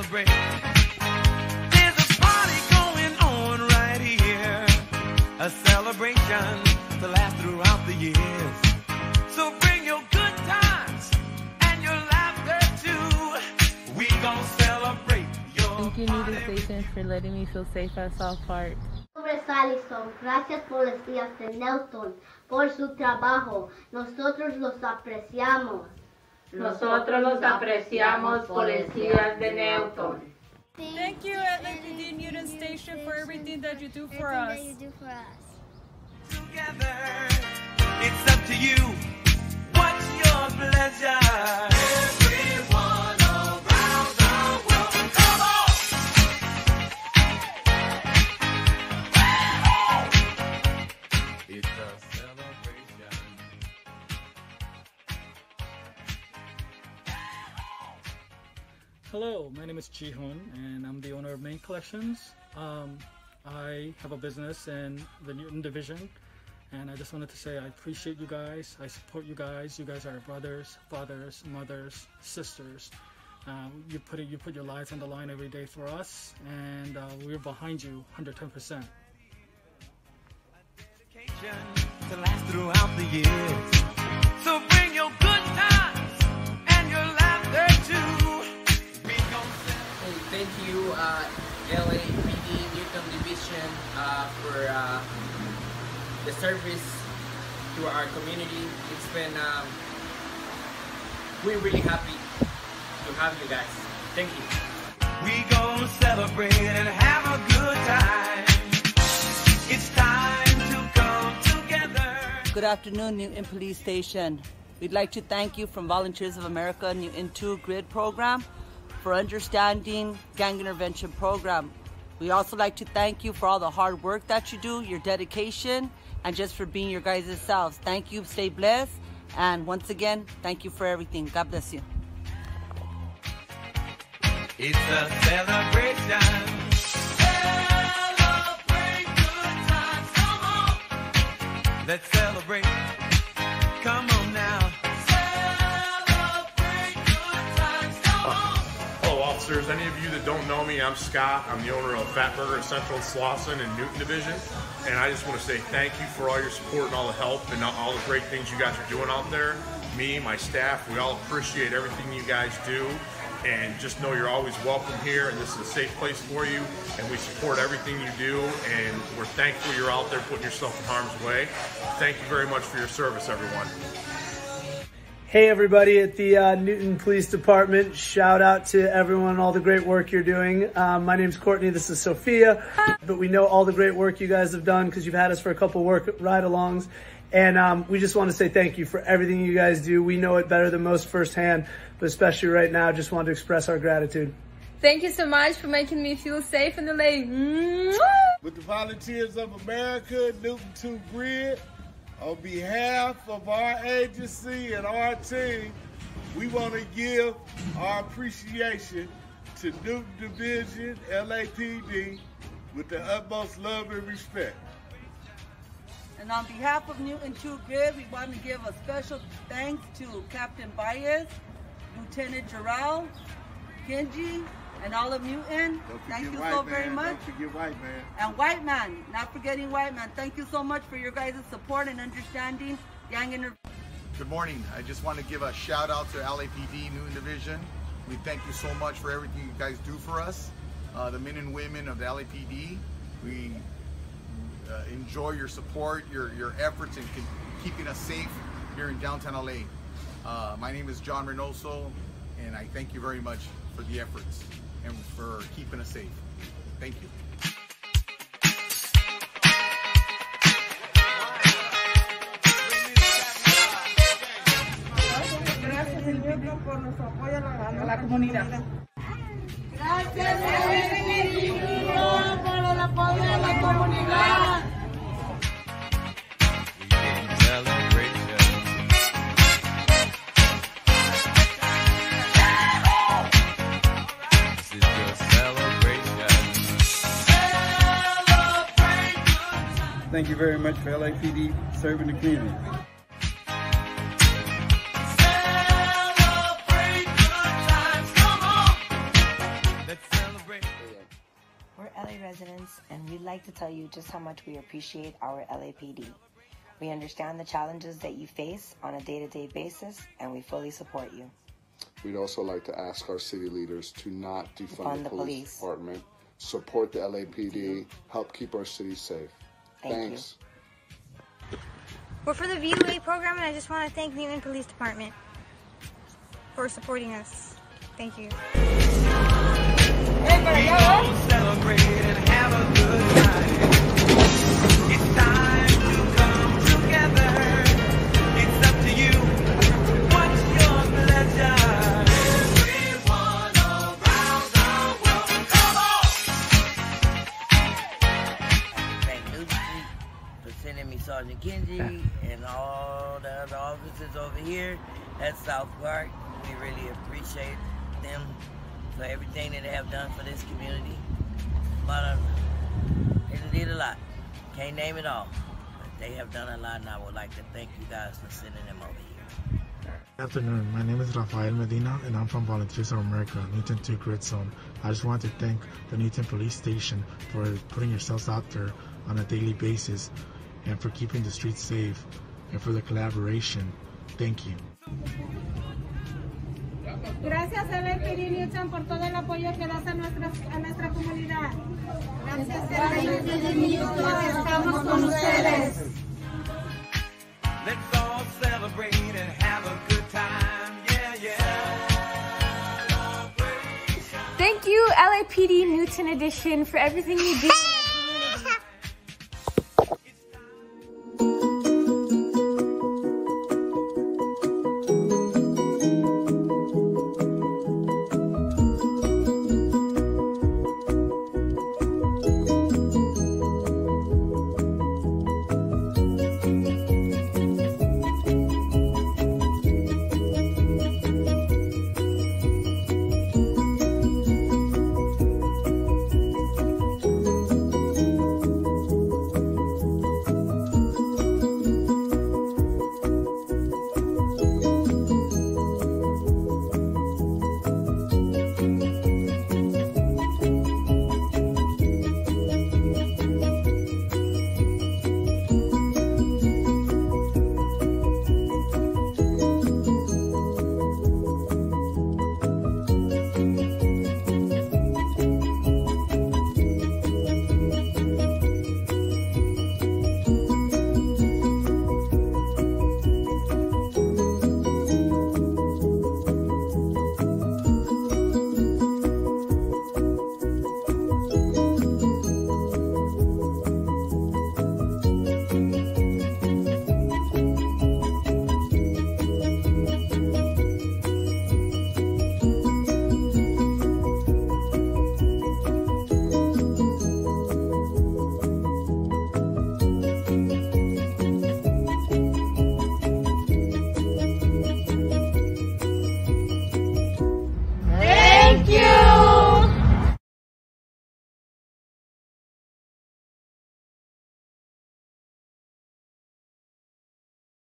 celebrate. There's a party going on right here, a celebration to last throughout the years. So bring your good times and your laughter too. We gon' celebrate your Thank you, Newton Station, for letting me feel safe at South Park. Allison, gracias policías de Nelson por su trabajo. Nosotros los apreciamos. Nosotros los apreciamos, policías de Nelson. Thank you, LAPD Newton Station, for everything that you do for us. together. It's up to you. What's your pleasure? Everyone around the world, come on! It's a celebration. Hello, my name is Ji-Hoon and I'm the owner of Main Collections. I have a business in the Newton division, and I just wanted to say I appreciate you guys. I support you guys. You guys are brothers, fathers, mothers, sisters. You put your lives on the line every day for us, and we're behind you 110%. To last throughout the years. So bring your good times and your laughter too. Hey, thank you, LAPD Newton Division, for the service to our community. It's been, we're really happy to have you guys. Thank you. We gon' celebrate and have a good time. It's time to come together. Good afternoon, Newton Police Station. We'd like to thank you from Volunteers of America Newton 2 GRID program for understanding gang intervention program. We also like to thank you for all the hard work that you do, your dedication, and just for being your guys' selves. Thank you, stay blessed, and once again, thank you for everything. God bless you. It's a celebration. Celebrate good times, come on. Let's celebrate. Come on now. Celebrate good times, come on. Hello, officers. Any of you that don't know me, I'm Scott. I'm the owner of Fatburger Central Slauson and Newton Division. And I just want to say thank you for all your support and all the help and all the great things you guys are doing out there. Me, my staff, we all appreciate everything you guys do. And just know you're always welcome here, and this is a safe place for you, and we support everything you do, and we're thankful you're out there putting yourself in harm's way. Thank you very much for your service, everyone. Hey everybody at the Newton Police Department. Shout out to everyone, all the great work you're doing. My name's Courtney, this is Sophia. But we know all the great work you guys have done because you've had us for a couple work ride-alongs. And we just want to say thank you for everything you guys do. We know it better than most firsthand, but especially right now, just want to express our gratitude. Thank you so much for making me feel safe in the lane. With the Volunteers of America, Newton 2 GRID, on behalf of our agency and our team, we want to give our appreciation to Newton Division, LAPD, with the utmost love and respect. And on behalf of Newton 2 GRID, we want to give a special thanks to Captain Baez, Lieutenant Jarrell, Kenji, and all of Newton. Thank you so very much. Don't forget White Man. And White Man, not forgetting White Man. Thank you so much for your guys' support and understanding gang intervention. Good morning. I just want to give a shout out to LAPD Newton Division. We thank you so much for everything you guys do for us. The men and women of the LAPD, we enjoy your support, your efforts in keeping us safe here in downtown LA. My name is John Reynoso, and I thank you very much for the efforts and for keeping us safe. Thank you. Gracias, señor, por nuestro apoyo a la comunidad. Gracias, por el apoyo a la comunidad. Thank you very much for LAPD serving the community. Celebrate good times, come on. Let's residents, and we'd like to tell you just how much we appreciate our LAPD. We understand the challenges that you face on a day-to-day basis, and we fully support you. We'd also like to ask our city leaders to not defund the police department, support the LAPD, help keep our city safe. Thanks. We're for the VOA program, and I just want to thank Newton Police Department for supporting us. Thank you. We all celebrate and have a good time. It's time to come together. It's up to you. What's your pleasure? Everyone around the world, come on! Thank Newton Street for sending me Sergeant Kenji and all the other officers over here at South Park. We really appreciate them for everything that they have done for this community. But they did a lot. Can't name it all. But they have done a lot, and I would like to thank you guys for sending them over here. Good afternoon. My name is Rafael Medina, and I'm from Volunteers of America, Newton 2 Grid Zone. I just want to thank the Newton Police Station for putting yourselves out there on a daily basis and for keeping the streets safe and for the collaboration. Thank you. Gracias LAPD Newton por todo el apoyo que das a nuestra comunidad. Gracias LAPD Newton, estamos con ustedes. Let's all celebrate and have a good time. Yeah, yeah. Thank you LAPD Newton Edition for everything you do.